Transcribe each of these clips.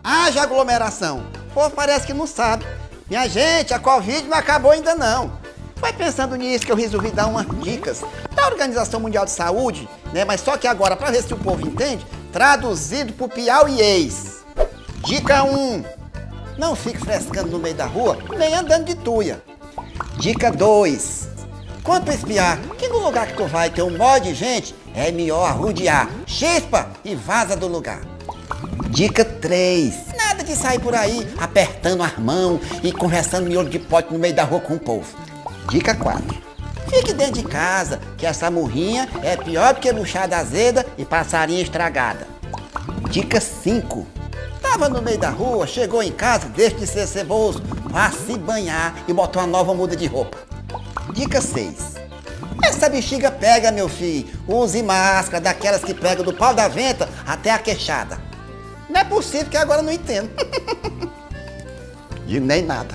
Haja aglomeração. O povo parece que não sabe. Minha gente, a Covid não acabou ainda não. Foi pensando nisso que eu resolvi dar umas dicas da Organização Mundial de Saúde, né? Mas só que agora, para ver se o povo entende, traduzido pro piauiês. Dica 1. Não fique frescando no meio da rua, nem andando de tuia. Dica 2. Quando tu espiar que no lugar que tu vai ter um monte de gente, é melhor arrodear, chispa e vaza do lugar. Dica 3. Nada de sair por aí apertando as mãos e conversando miolo de pote no meio da rua com o povo. Dica 4. Fique dentro de casa, que essa murrinha é pior do que buchada azeda e passarinha estragada. Dica 5. Tava no meio da rua, chegou em casa, deixa de ser ceboso, vá se banhar e botar uma nova muda de roupa. Dica 6. Essa bexiga pega, meu filho. Use máscara, daquelas que pegam do pau da venta até a queixada. Não é possível que agora eu não entendo. E nem nada.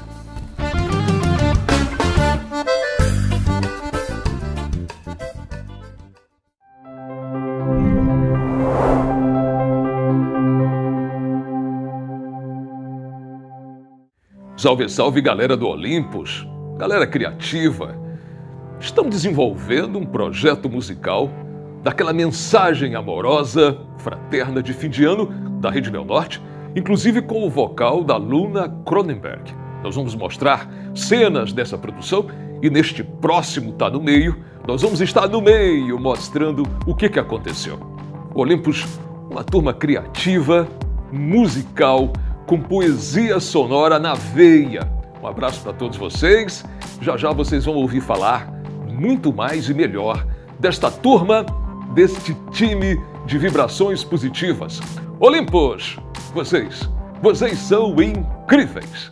Salve, salve, galera do Olympus, galera criativa. Estamos desenvolvendo um projeto musical daquela mensagem amorosa, fraterna de fim de ano da Rede Neo Norte, inclusive com o vocal da Luna Cronenberg. Nós vamos mostrar cenas dessa produção e neste próximo Tá No Meio, nós vamos estar no meio mostrando o que aconteceu. O Olympus, uma turma criativa, musical, com poesia sonora na veia. Um abraço para todos vocês. Já já vocês vão ouvir falar muito mais e melhor desta turma, deste time de vibrações positivas. Olympus, vocês são incríveis.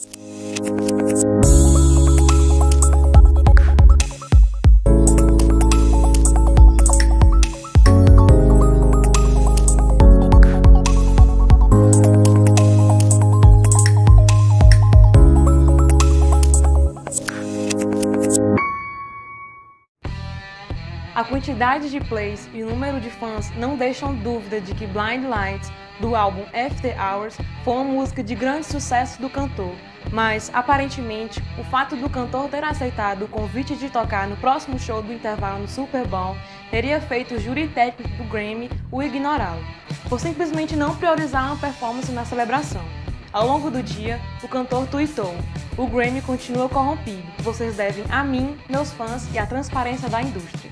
A quantidade de plays e o número de fãs não deixam dúvida de que Blind Lights, do álbum After Hours, foi uma música de grande sucesso do cantor. Mas, aparentemente, o fato do cantor ter aceitado o convite de tocar no próximo show do intervalo no Super Bowl teria feito o júri técnico do Grammy o ignorá-lo, por simplesmente não priorizar uma performance na celebração. Ao longo do dia, o cantor tuitou: "O Grammy continua corrompido. Vocês devem a mim, meus fãs e à transparência da indústria."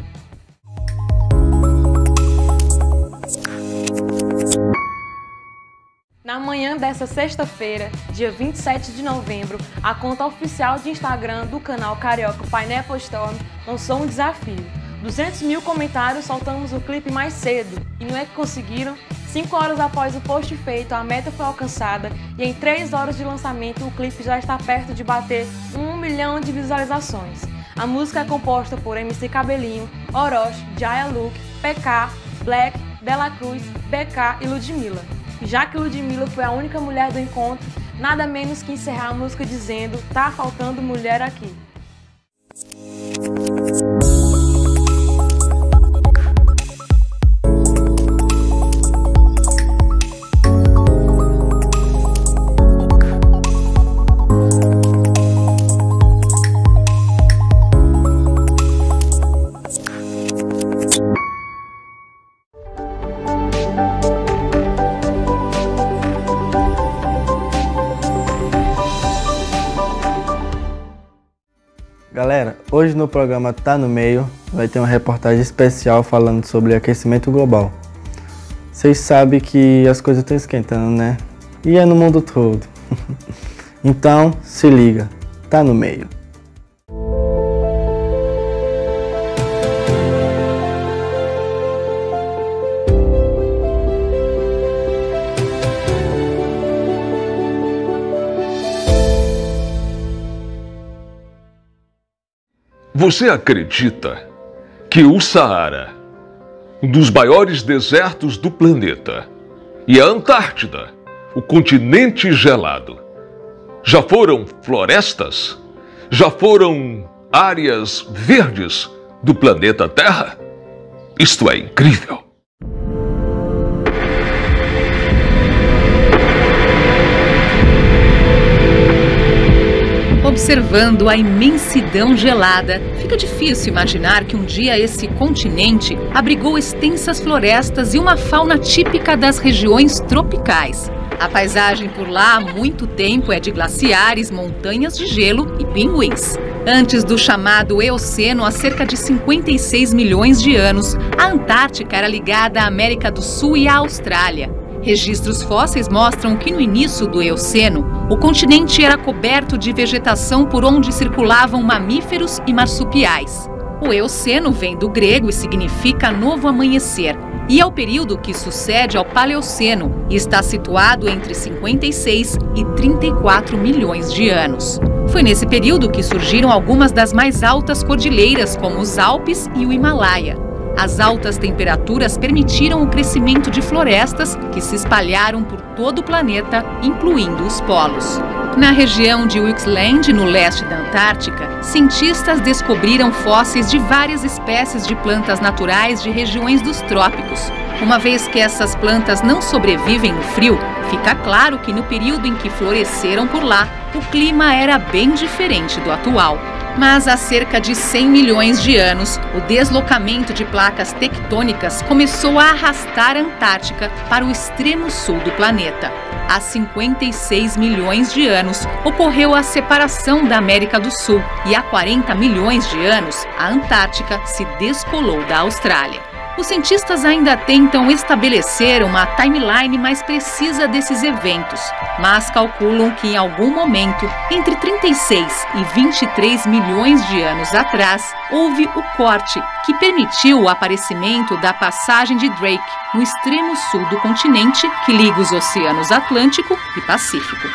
Na manhã desta sexta-feira, dia 27 de novembro, a conta oficial de Instagram do canal carioca Pineapple Storm lançou um desafio. 200 mil comentários, soltamos o clipe mais cedo. E não é que conseguiram? 5 horas após o post feito, a meta foi alcançada e em 3 horas de lançamento o clipe já está perto de bater 1 milhão de visualizações. A música é composta por MC Cabelinho, Orochi, Jaya Luke, PK, Black, Bela Cruz, BK e Ludmilla. Já que Ludmilla foi a única mulher do encontro, nada menos que encerrar a música dizendo: "Tá faltando mulher aqui." Galera, hoje no programa Tá No Meio vai ter uma reportagem especial falando sobre aquecimento global. Vocês sabem que as coisas estão esquentando, né? E é no mundo todo. Então, se liga, Tá No Meio. Você acredita que o Saara, um dos maiores desertos do planeta, e a Antártida, o continente gelado, já foram florestas? Já foram áreas verdes do planeta Terra? Isto é incrível! Observando a imensidão gelada, fica difícil imaginar que um dia esse continente abrigou extensas florestas e uma fauna típica das regiões tropicais. A paisagem por lá há muito tempo é de glaciares, montanhas de gelo e pinguins. Antes do chamado Eoceno, há cerca de 56 milhões de anos, a Antártica era ligada à América do Sul e à Austrália. Registros fósseis mostram que no início do Eoceno, o continente era coberto de vegetação por onde circulavam mamíferos e marsupiais. O Eoceno vem do grego e significa novo amanhecer, e é o período que sucede ao Paleoceno e está situado entre 56 e 34 milhões de anos. Foi nesse período que surgiram algumas das mais altas cordilheiras, como os Alpes e o Himalaia. As altas temperaturas permitiram o crescimento de florestas que se espalharam por todo o planeta, incluindo os polos. Na região de Wilkes-Land, no leste da Antártica, cientistas descobriram fósseis de várias espécies de plantas naturais de regiões dos trópicos. Uma vez que essas plantas não sobrevivem no frio, fica claro que no período em que floresceram por lá, o clima era bem diferente do atual. Mas há cerca de 100 milhões de anos, o deslocamento de placas tectônicas começou a arrastar a Antártica para o extremo sul do planeta. Há 56 milhões de anos, ocorreu a separação da América do Sul e há 40 milhões de anos, a Antártica se descolou da Austrália. Os cientistas ainda tentam estabelecer uma timeline mais precisa desses eventos, mas calculam que em algum momento, entre 36 e 23 milhões de anos atrás, houve o corte que permitiu o aparecimento da passagem de Drake no extremo sul do continente, que liga os oceanos Atlântico e Pacífico.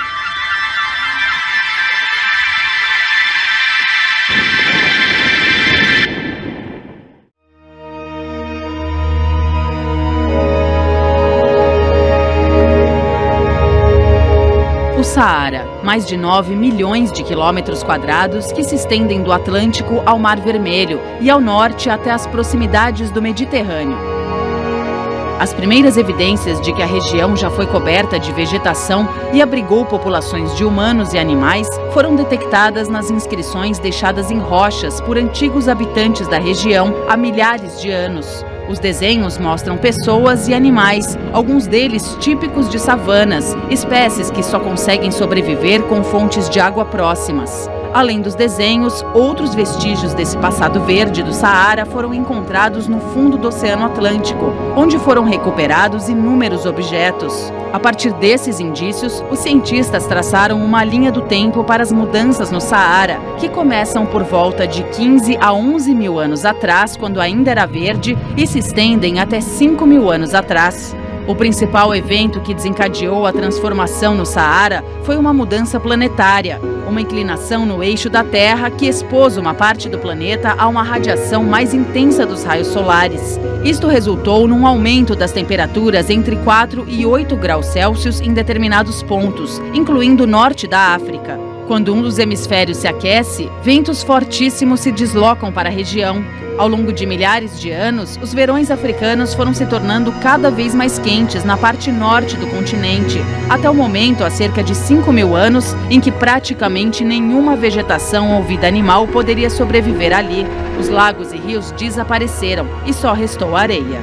O Saara, mais de 9 milhões de quilômetros quadrados que se estendem do Atlântico ao Mar Vermelho e ao norte até as proximidades do Mediterrâneo. As primeiras evidências de que a região já foi coberta de vegetação e abrigou populações de humanos e animais foram detectadas nas inscrições deixadas em rochas por antigos habitantes da região há milhares de anos. Os desenhos mostram pessoas e animais, alguns deles típicos de savanas, espécies que só conseguem sobreviver com fontes de água próximas. Além dos desenhos, outros vestígios desse passado verde do Saara foram encontrados no fundo do Oceano Atlântico, onde foram recuperados inúmeros objetos. A partir desses indícios, os cientistas traçaram uma linha do tempo para as mudanças no Saara, que começam por volta de 15 a 11 mil anos atrás, quando ainda era verde, e se estendem até 5 mil anos atrás. O principal evento que desencadeou a transformação no Saara foi uma mudança planetária, uma inclinação no eixo da Terra que expôs uma parte do planeta a uma radiação mais intensa dos raios solares. Isto resultou num aumento das temperaturas entre 4 e 8 graus Celsius em determinados pontos, incluindo o norte da África. Quando um dos hemisférios se aquece, ventos fortíssimos se deslocam para a região. Ao longo de milhares de anos, os verões africanos foram se tornando cada vez mais quentes na parte norte do continente, até o momento, há cerca de 5 mil anos, em que praticamente nenhuma vegetação ou vida animal poderia sobreviver ali. Os lagos e rios desapareceram e só restou areia.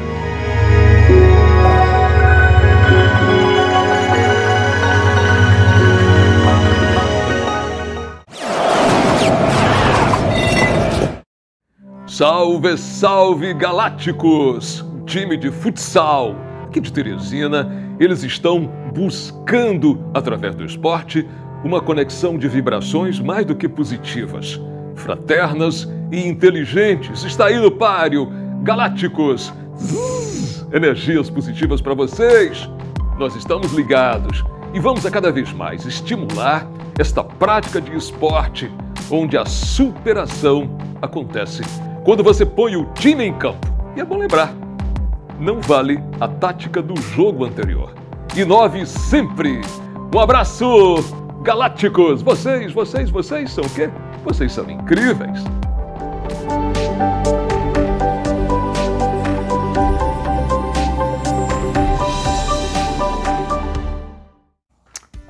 Salve, salve, galácticos! Time de futsal aqui de Teresina, eles estão buscando, através do esporte, uma conexão de vibrações mais do que positivas, fraternas e inteligentes. Está aí no páreo, galácticos! Energias positivas para vocês! Nós estamos ligados e vamos a cada vez mais estimular esta prática de esporte, onde a superação acontece quando você põe o time em campo. E é bom lembrar, não vale a tática do jogo anterior. Inove sempre! Um abraço, galácticos! Vocês são o quê? Vocês são incríveis!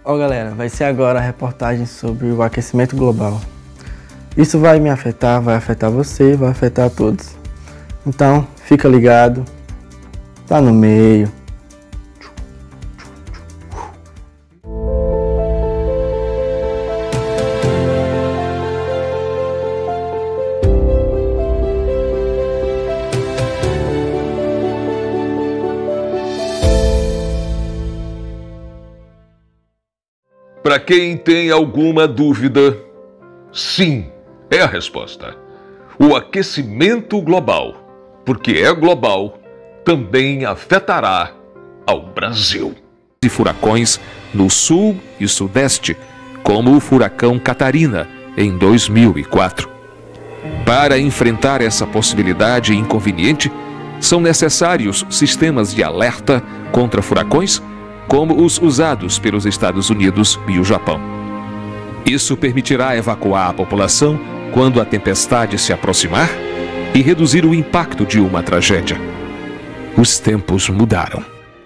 Ó galera, vai ser agora a reportagem sobre o aquecimento global. Isso vai me afetar, vai afetar você, vai afetar todos. Então, fica ligado, tá no meio. Para quem tem alguma dúvida, sim, é a resposta. O aquecimento global, porque é global, também afetará ao Brasil. E furacões no sul e sudeste, como o furacão Catarina, em 2004. Para enfrentar essa possibilidade inconveniente, são necessários sistemas de alerta contra furacões, como os usados pelos Estados Unidos e o Japão. Isso permitirá evacuar a população quando a tempestade se aproximar e reduzir o impacto de uma tragédia. Os tempos mudaram.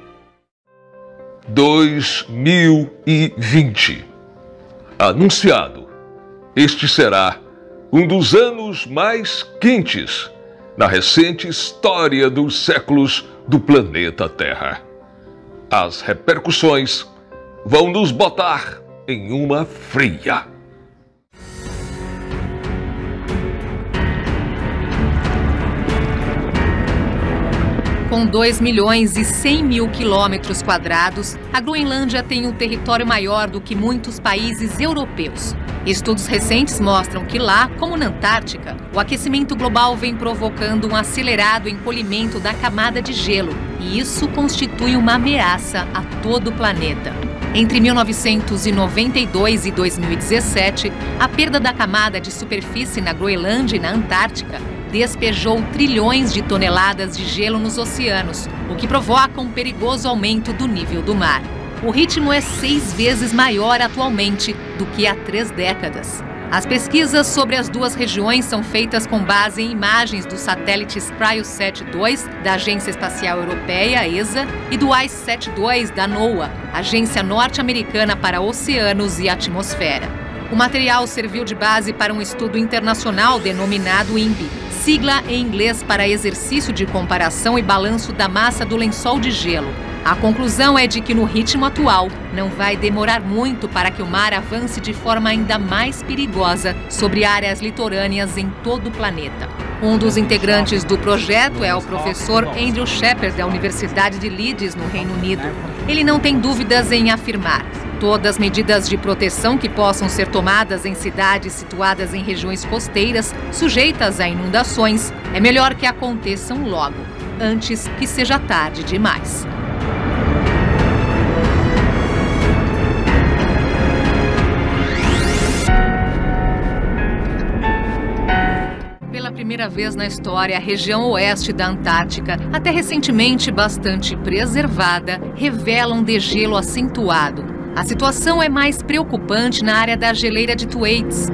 2020. Anunciado. Este será um dos anos mais quentes na recente história dos séculos do planeta Terra. As repercussões vão nos botar em uma fria. Com 2.100.000 quilômetros quadrados, a Groenlândia tem um território maior do que muitos países europeus. Estudos recentes mostram que lá, como na Antártica, o aquecimento global vem provocando um acelerado encolhimento da camada de gelo, e isso constitui uma ameaça a todo o planeta. Entre 1992 e 2017, a perda da camada de superfície na Groenlândia e na Antártica despejou trilhões de toneladas de gelo nos oceanos, o que provoca um perigoso aumento do nível do mar. O ritmo é 6 vezes maior atualmente do que há 3 décadas. As pesquisas sobre as duas regiões são feitas com base em imagens dos satélites Cryosat-2 da Agência Espacial Europeia, ESA, e do ICESat-2 da NOAA, Agência Norte-Americana para Oceanos e Atmosfera. O material serviu de base para um estudo internacional denominado INPE, sigla em inglês para Exercício de Comparação e Balanço da Massa do Lençol de Gelo. A conclusão é de que no ritmo atual não vai demorar muito para que o mar avance de forma ainda mais perigosa sobre áreas litorâneas em todo o planeta. Um dos integrantes do projeto é o professor Andrew Shepard, da Universidade de Leeds, no Reino Unido. Ele não tem dúvidas em afirmar: todas as medidas de proteção que possam ser tomadas em cidades situadas em regiões costeiras sujeitas a inundações, é melhor que aconteçam logo, antes que seja tarde demais. Pela primeira vez na história, a região oeste da Antártica, até recentemente bastante preservada, revela um degelo acentuado. A situação é mais preocupante na área da geleira de Thwaites.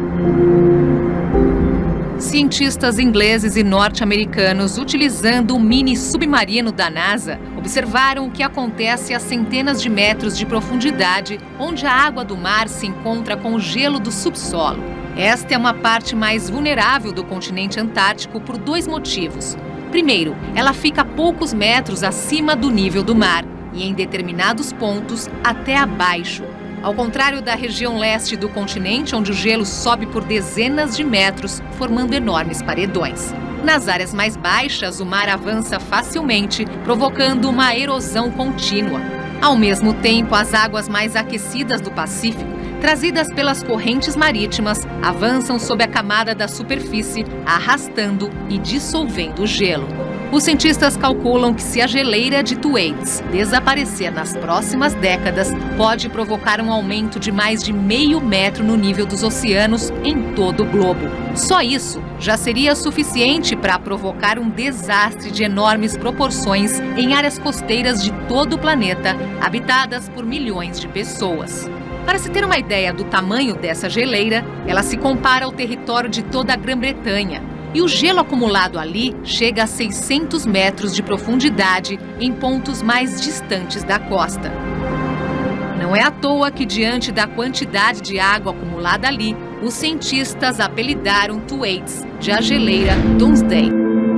Cientistas ingleses e norte-americanos, utilizando um mini submarino da NASA, observaram o que acontece a centenas de metros de profundidade, onde a água do mar se encontra com o gelo do subsolo. Esta é uma parte mais vulnerável do continente antártico por 2 motivos. Primeiro, ela fica a poucos metros acima do nível do mar e, em determinados pontos, até abaixo. Ao contrário da região leste do continente, onde o gelo sobe por dezenas de metros, formando enormes paredões. Nas áreas mais baixas, o mar avança facilmente, provocando uma erosão contínua. Ao mesmo tempo, as águas mais aquecidas do Pacífico, trazidas pelas correntes marítimas, avançam sob a camada da superfície, arrastando e dissolvendo o gelo. Os cientistas calculam que se a geleira de Thwaites desaparecer nas próximas décadas, pode provocar um aumento de mais de meio metro no nível dos oceanos em todo o globo. Só isso já seria suficiente para provocar um desastre de enormes proporções em áreas costeiras de todo o planeta, habitadas por milhões de pessoas. Para se ter uma ideia do tamanho dessa geleira, ela se compara ao território de toda a Grã-Bretanha. E o gelo acumulado ali chega a 600 metros de profundidade em pontos mais distantes da costa. Não é à toa que, diante da quantidade de água acumulada ali, os cientistas apelidaram Thwaites de a geleira Doomsday.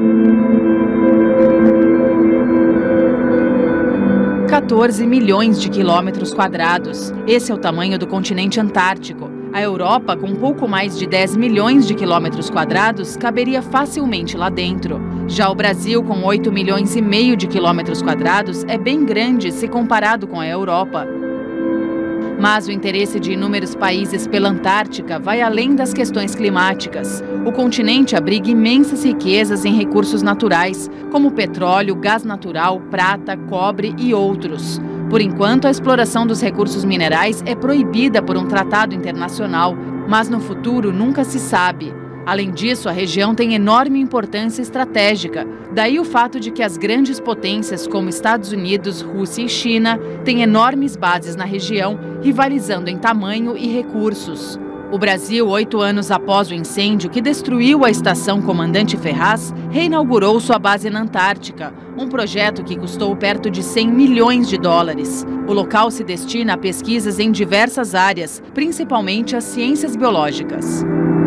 14 milhões de quilômetros quadrados. Esse é o tamanho do continente antártico. A Europa, com pouco mais de 10 milhões de quilômetros quadrados, caberia facilmente lá dentro. Já o Brasil, com 8 milhões e meio de quilômetros quadrados, é bem grande se comparado com a Europa. Mas o interesse de inúmeros países pela Antártica vai além das questões climáticas. O continente abriga imensas riquezas em recursos naturais, como petróleo, gás natural, prata, cobre e outros. Por enquanto, a exploração dos recursos minerais é proibida por um tratado internacional, mas no futuro nunca se sabe. Além disso, a região tem enorme importância estratégica. Daí o fato de que as grandes potências como Estados Unidos, Rússia e China têm enormes bases na região, rivalizando em tamanho e recursos. O Brasil, 8 anos após o incêndio que destruiu a estação Comandante Ferraz, reinaugurou sua base na Antártica, um projeto que custou perto de 100 milhões de dólares. O local se destina a pesquisas em diversas áreas, principalmente as ciências biológicas.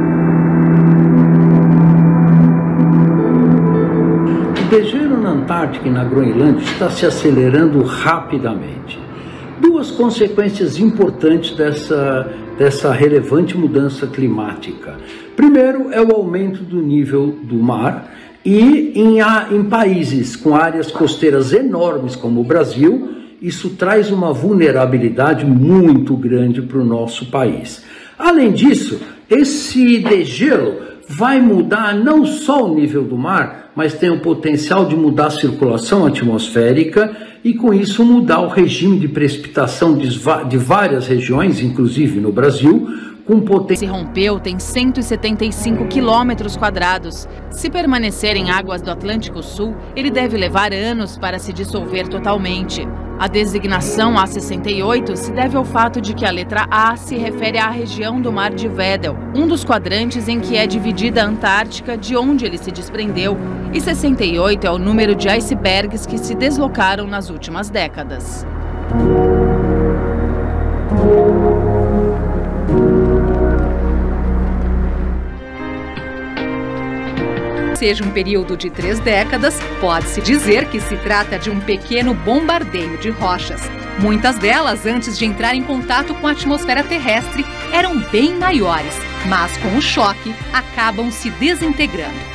O degelo na Antártica e na Groenlândia está se acelerando rapidamente. Duas consequências importantes dessa relevante mudança climática. Primeiro é o aumento do nível do mar e em países com áreas costeiras enormes como o Brasil, isso traz uma vulnerabilidade muito grande para o nosso país. Além disso, esse degelo vai mudar não só o nível do mar, mas tem o potencial de mudar a circulação atmosférica e, com isso, mudar o regime de precipitação de várias regiões, inclusive no Brasil, com potência. Se rompeu, tem 175 quilômetros quadrados. Se permanecer em águas do Atlântico Sul, ele deve levar anos para se dissolver totalmente. A designação A68 se deve ao fato de que a letra A se refere à região do Mar de Weddell, um dos quadrantes em que é dividida a Antártica, de onde ele se desprendeu, e 68 é o número de icebergs que se deslocaram nas últimas décadas. Seja um período de 3 décadas, pode-se dizer que se trata de um pequeno bombardeio de rochas. Muitas delas, antes de entrar em contato com a atmosfera terrestre, eram bem maiores, mas com o choque acabam se desintegrando.